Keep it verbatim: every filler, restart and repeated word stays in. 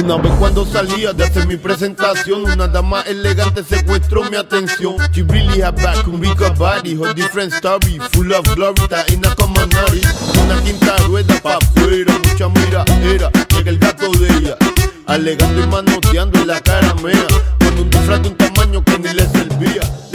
Una vez cuando salía de hacer mi presentación, una dama elegante secuestró mi atención. She really had back, un rico body, her different story, full of glory, taína como nariz. Una quinta rueda pa' afuera, mucha mira era, llega el gato de ella, alegando y manoteando en la cara mea, con un disfraz de un tamaño que ni le servía.